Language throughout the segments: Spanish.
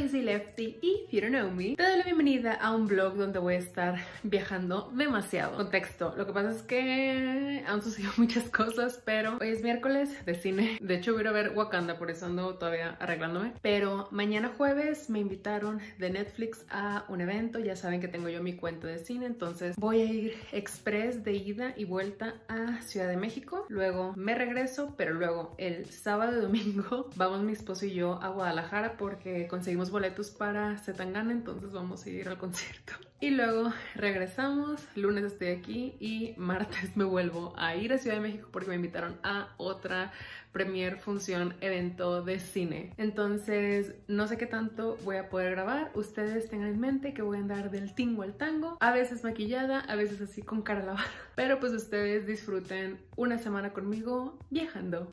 Lizzy Lefty y if you don't know me, te doy la bienvenida a un vlog donde voy a estar viajando demasiado. Contexto, lo que pasa es que han sucedido muchas cosas, pero hoy es miércoles de cine. De hecho voy a ir a ver Wakanda, por eso ando todavía arreglándome. Pero mañana jueves me invitaron de Netflix a un evento. Ya saben que tengo yo mi cuenta de cine, entonces voy a ir express de ida y vuelta a Ciudad de México. Luego me regreso, pero luego el sábado y domingo vamos mi esposo y yo a Guadalajara porque conseguimos boletos para Zetangana, entonces vamos a ir al concierto. Y luego regresamos, lunes estoy aquí y martes me vuelvo a ir a Ciudad de México porque me invitaron a otra premier función, evento de cine. Entonces no sé qué tanto voy a poder grabar. Ustedes tengan en mente que voy a andar del tingo al tango, a veces maquillada, a veces así con cara lavada. Pero pues ustedes disfruten una semana conmigo viajando.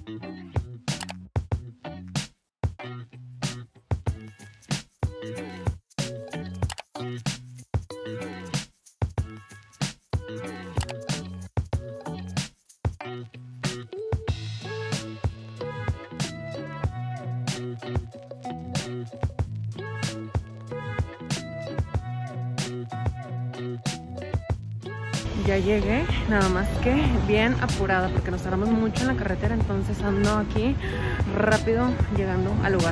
Ya llegué, nada más que bien apurada porque nos tardamos mucho en la carretera, entonces ando aquí rápido llegando al lugar.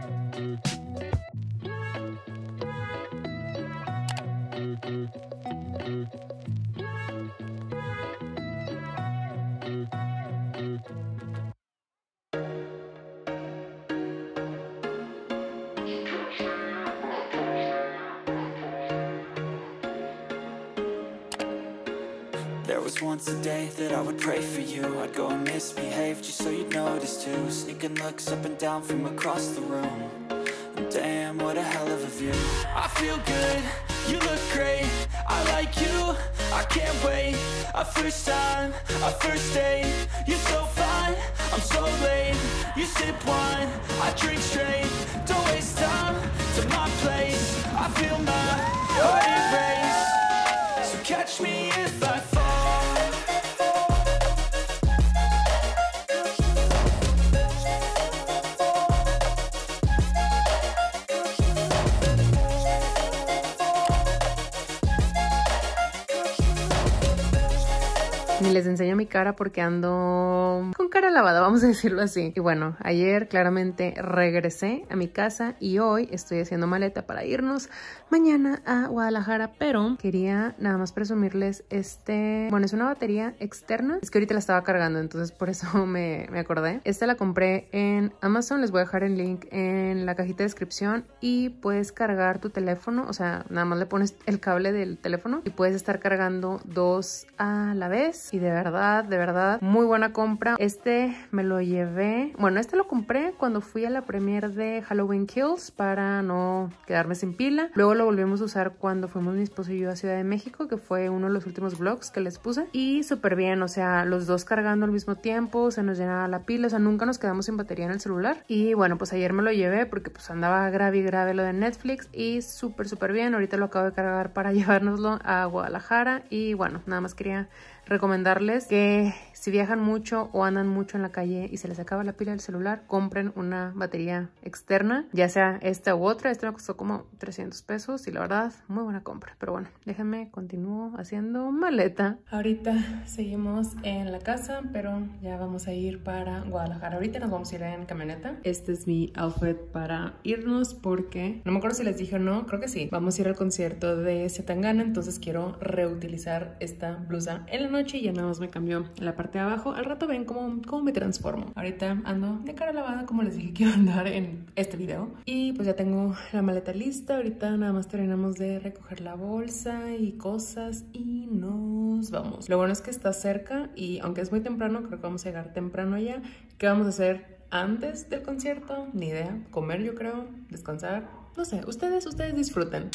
There was once a day that I would pray for you. I'd go and misbehave just so you'd notice too. Sneaking looks up and down from across the room. And damn, what a hell of a view. I feel good, you look great. I like you, I can't wait. A first time, a first date. You're so fine, I'm so late. You sip wine, I drink straight. Don't waste time to my place. I feel my heart erase. So catch me if I fall. Ni les enseño mi cara porque ando con cara lavada, vamos a decirlo así. Y bueno, ayer claramente regresé a mi casa y hoy estoy haciendo maleta para irnos mañana a Guadalajara, pero quería nada más presumirles bueno, es una batería externa. Es que ahorita la estaba cargando, entonces por eso me acordé. Esta la compré en Amazon, les voy a dejar el link en la cajita de descripción y puedes cargar tu teléfono, o sea, nada más le pones el cable del teléfono y puedes estar cargando dos a la vez. Y de verdad, muy buena compra. Este me lo llevé, bueno, este lo compré cuando fui a la premiere de Halloween Kills para no quedarme sin pila. Luego lo volvimos a usar cuando fuimos mi esposo y yo a Ciudad de México, que fue uno de los últimos vlogs que les puse. Y súper bien, o sea, los dos cargando al mismo tiempo, se nos llenaba la pila, o sea, nunca nos quedamos sin batería en el celular. Y bueno, pues ayer me lo llevé porque pues andaba grave lo de Netflix y súper bien. Ahorita lo acabo de cargar para llevárnoslo a Guadalajara y bueno, nada más quería recomendarles que si viajan mucho o andan mucho en la calle y se les acaba la pila del celular, compren una batería externa, ya sea esta u otra. Esta me costó como 300 pesos y la verdad, muy buena compra. Pero bueno, déjenme continúo haciendo maleta. Ahorita seguimos en la casa, pero ya vamos a ir para Guadalajara. Ahorita nos vamos a ir en camioneta. Este es mi outfit para irnos porque, no me acuerdo si les dije o no, creo que sí. Vamos a ir al concierto de Zetangana, entonces quiero reutilizar esta blusa en la noche y ya nada más me cambió la parte de abajo. Al rato ven cómo me transformo. Ahorita ando de cara lavada, como les dije que iba a andar en este video. Y pues ya tengo la maleta lista. Ahorita nada más terminamos de recoger la bolsa y cosas y nos vamos. Lo bueno es que está cerca y aunque es muy temprano, creo que vamos a llegar temprano ya. ¿Qué vamos a hacer antes del concierto? Ni idea. Comer, yo creo, descansar. No sé, ustedes disfruten.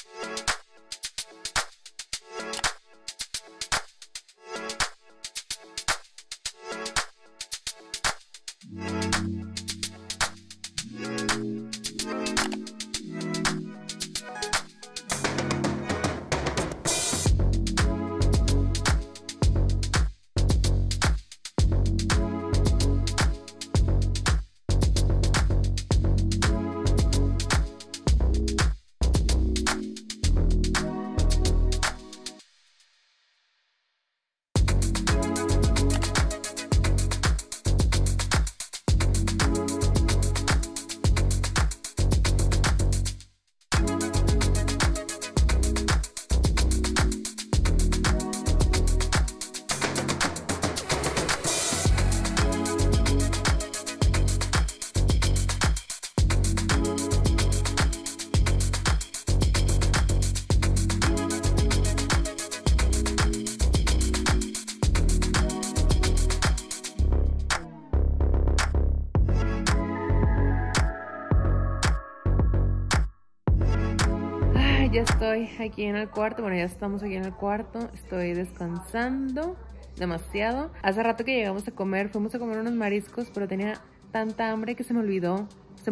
estoy aquí en el cuarto, bueno, ya estamos aquí en el cuarto, estoy descansando demasiado. Hace rato que llegamos a comer, fuimos a comer unos mariscos, pero tenía tanta hambre que se me olvidó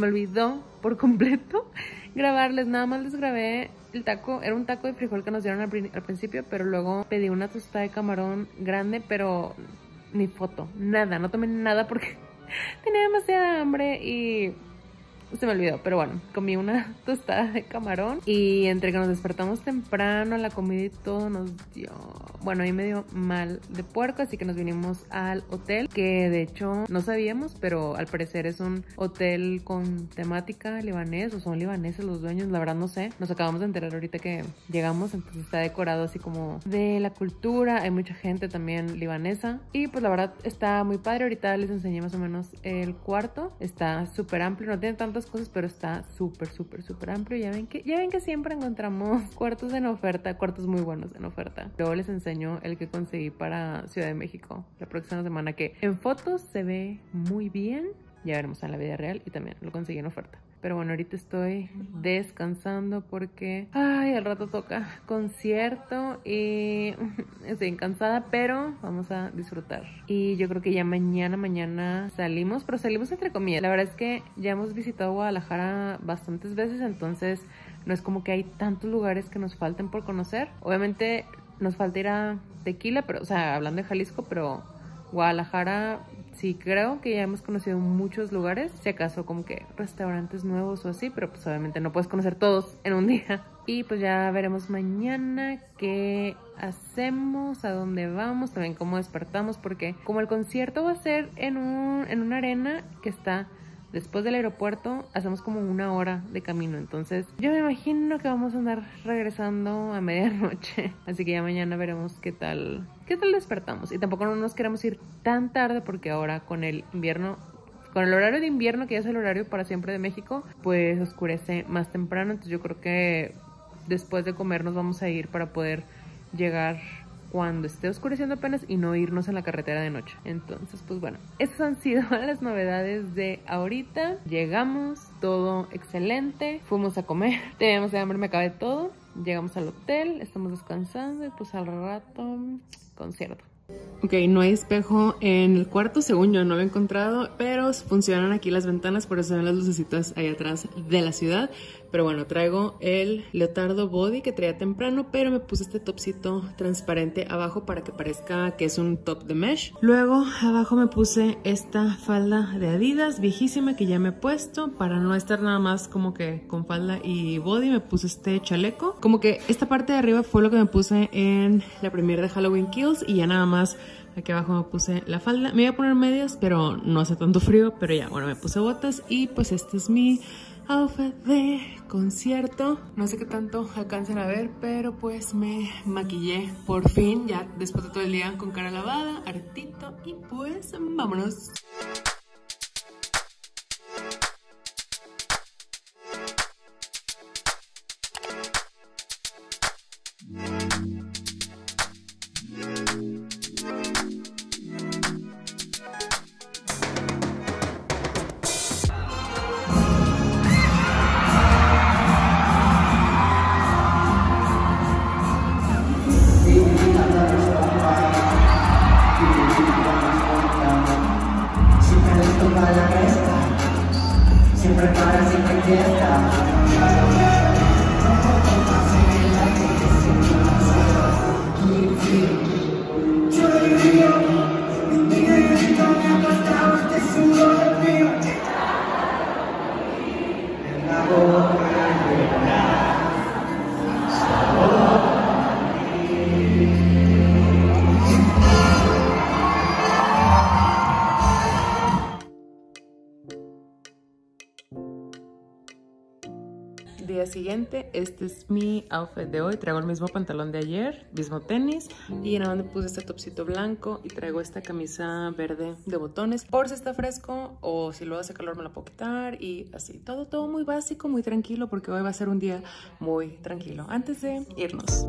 por completo grabarles. Nada más les grabé el taco, era un taco de frijol que nos dieron al principio, pero luego pedí una tostada de camarón grande, pero ni foto, nada, no tomé nada porque tenía demasiada hambre y se me olvidó. Pero bueno, comí una tostada de camarón y entre que nos despertamos temprano, la comida y todo nos dio, bueno, ahí me dio mal de puerco, así que nos vinimos al hotel, que de hecho no sabíamos, pero al parecer es un hotel con temática libanés, o son libaneses los dueños, la verdad no sé. Nos acabamos de enterar ahorita que llegamos, entonces está decorado así como de la cultura, hay mucha gente también libanesa y pues la verdad está muy padre. Ahorita les enseñé más o menos el cuarto, está súper amplio, no tiene tantas cosas, pero está súper amplio. Ya ven que siempre encontramos cuartos en oferta, cuartos muy buenos en oferta. Luego les enseño el que conseguí para Ciudad de México la próxima semana, que en fotos se ve muy bien, ya veremos en la vida real, y también lo conseguí en oferta. Pero bueno, ahorita estoy descansando porque al rato toca concierto y estoy cansada, pero vamos a disfrutar. Y yo creo que ya mañana salimos, pero salimos entre comillas. La verdad es que ya hemos visitado Guadalajara bastantes veces, entonces no es como que hay tantos lugares que nos falten por conocer. Obviamente nos falta ir a Tequila, pero, o sea, hablando de Jalisco, pero Guadalajara sí creo que ya hemos conocido muchos lugares, si acaso como que restaurantes nuevos o así, pero pues obviamente no puedes conocer todos en un día. Y pues ya veremos mañana qué hacemos, a dónde vamos, también cómo despertamos, porque como el concierto va a ser en una arena que está después del aeropuerto, hacemos como 1 hora de camino, entonces yo me imagino que vamos a andar regresando a medianoche, así que ya mañana veremos qué tal despertamos. Y tampoco no nos queremos ir tan tarde porque ahora con el invierno, con el horario de invierno, que ya es el horario para siempre de México, pues oscurece más temprano, entonces yo creo que después de comer nos vamos a ir para poder llegar cuando esté oscureciendo apenas y no irnos en la carretera de noche. Entonces, pues bueno, esas han sido las novedades de ahorita. Llegamos, todo excelente, fuimos a comer, teníamos hambre, me acabé todo, llegamos al hotel, estamos descansando y pues al rato concierto. Ok, no hay espejo en el cuarto, según yo no lo he encontrado, pero funcionan aquí las ventanas, por eso ven las lucecitas ahí atrás de la ciudad. Pero bueno, traigo el leotardo body que traía temprano, pero me puse este topcito transparente abajo para que parezca que es un top de mesh. Luego abajo me puse esta falda de Adidas viejísima que ya me he puesto, para no estar nada más como que con falda y body. Me puse este chaleco, como que esta parte de arriba fue lo que me puse en la premiere de Halloween Kills, y ya nada más aquí abajo me puse la falda. Me iba a poner medias, pero no hace tanto frío, pero ya, bueno, me puse botas y pues este es mi outfit de concierto. No sé qué tanto alcancen a ver, pero pues me maquillé por fin, ya después de todo el día con cara lavada, hartito, y pues vámonos. Día siguiente, este es mi outfit de hoy. Traigo el mismo pantalón de ayer, mismo tenis, y nada más me puse este topcito blanco y traigo esta camisa verde de botones por si está fresco o si luego hace calor me la puedo quitar, y así, todo muy básico, muy tranquilo, porque hoy va a ser un día muy tranquilo. Antes de irnos,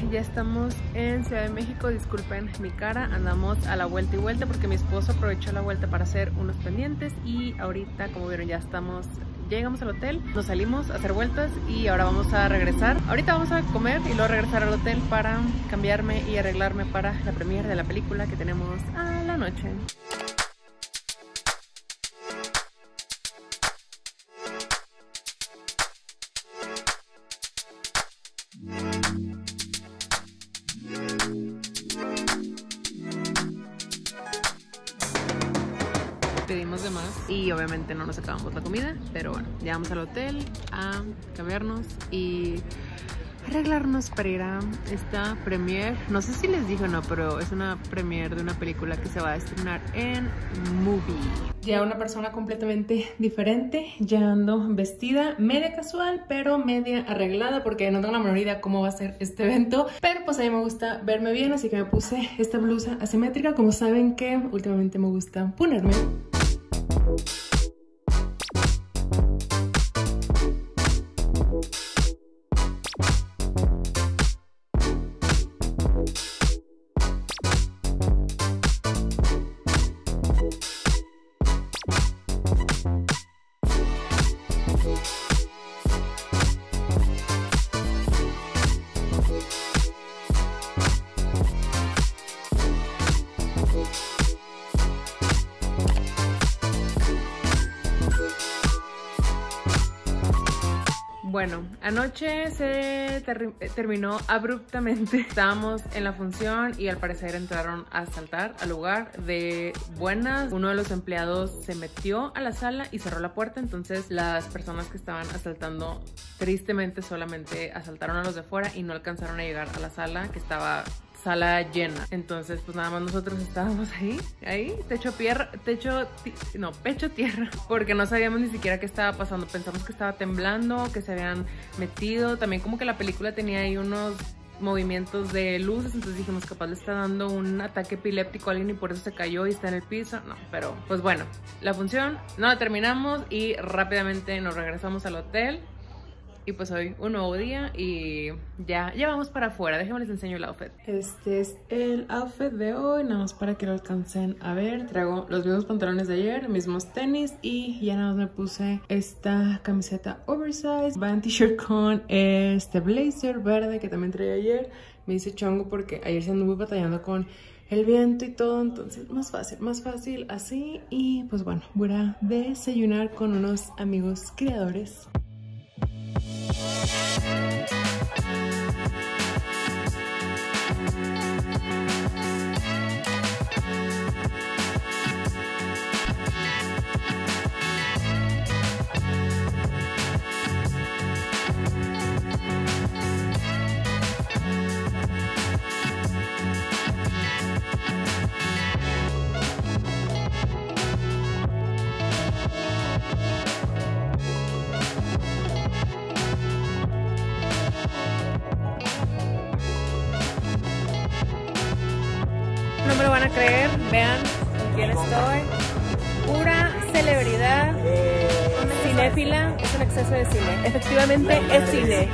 ya estamos en Ciudad de México. Disculpen mi cara, andamos a la vuelta y vuelta porque mi esposo aprovechó la vuelta para hacer unos pendientes y ahorita, como vieron, ya llegamos al hotel, nos salimos a hacer vueltas y ahora vamos a regresar. Ahorita vamos a comer y luego regresar al hotel para cambiarme y arreglarme para la premiere de la película que tenemos a la noche. Pedimos de más y obviamente no nos acabamos la comida, pero bueno, llegamos al hotel a cambiarnos y arreglarnos para ir a esta premiere. No sé si les dije o no, pero es una premiere de una película que se va a estrenar en Movie. Ya una persona completamente diferente, ya ando vestida media casual, pero media arreglada porque no tengo la menor idea cómo va a ser este evento, pero pues a mí me gusta verme bien, así que me puse esta blusa asimétrica, como saben que últimamente me gusta ponerme. Bueno, anoche se terminó abruptamente. Estábamos en la función y al parecer entraron a asaltar al lugar de buenas. Uno de los empleados se metió a la sala y cerró la puerta, entonces las personas que estaban asaltando tristemente solamente asaltaron a los de afuera y no alcanzaron a llegar a la sala, que estaba sala llena. Entonces pues nada más nosotros estábamos ahí, pecho tierra, porque no sabíamos ni siquiera qué estaba pasando. Pensamos que estaba temblando, que se habían metido, también como que la película tenía ahí unos movimientos de luces, entonces dijimos capaz le está dando un ataque epiléptico a alguien y por eso se cayó y está en el piso. No, pero pues bueno, la función no la terminamos y rápidamente nos regresamos al hotel. Y pues hoy un nuevo día y ya vamos para afuera. Déjenme les enseño el outfit. Este es el outfit de hoy, nada más para que lo alcancen a ver. Traigo los mismos pantalones de ayer, mismos tenis y ya nada más me puse esta camiseta oversize. Va en t-shirt con este blazer verde que también traía ayer. Me hice chongo porque ayer se anduve batallando con el viento y todo, entonces más fácil así. Y pues bueno, voy a desayunar con unos amigos creadores. No me lo van a creer, vean con quién estoy. Pura celebridad, cinéfila, es un exceso de cine. Efectivamente es cine.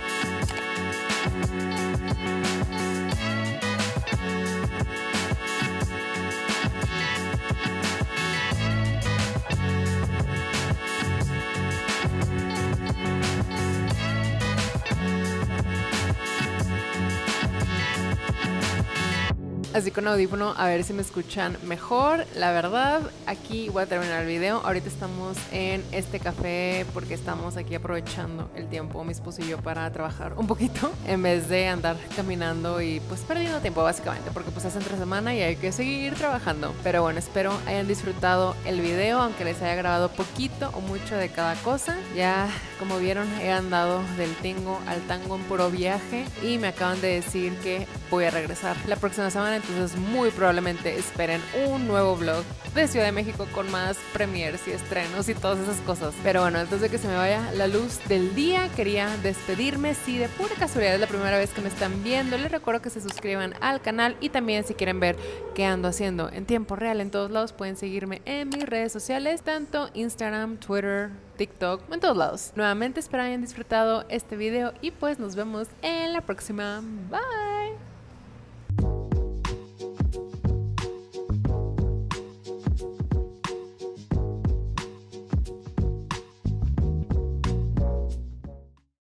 Así con audífono, a ver si me escuchan mejor. La verdad, aquí voy a terminar el video. Ahorita estamos en este café porque estamos aquí aprovechando el tiempo, mi esposo y yo, para trabajar un poquito en vez de andar caminando y pues perdiendo tiempo básicamente, porque pues es entre semana y hay que seguir trabajando. Pero bueno, espero hayan disfrutado el video, aunque les haya grabado poquito o mucho de cada cosa. Ya, como vieron, he andado del tingo al tango en puro viaje y me acaban de decir que voy a regresar la próxima semana. entonces muy probablemente esperen un nuevo vlog de Ciudad de México con más premieres y estrenos y todas esas cosas. Pero bueno, antes de que se me vaya la luz del día, quería despedirme. Si de pura casualidad es la primera vez que me están viendo, les recuerdo que se suscriban al canal y también si quieren ver qué ando haciendo en tiempo real en todos lados, pueden seguirme en mis redes sociales, tanto Instagram, Twitter, TikTok, en todos lados. Nuevamente espero hayan disfrutado este video y pues nos vemos en la próxima. Bye.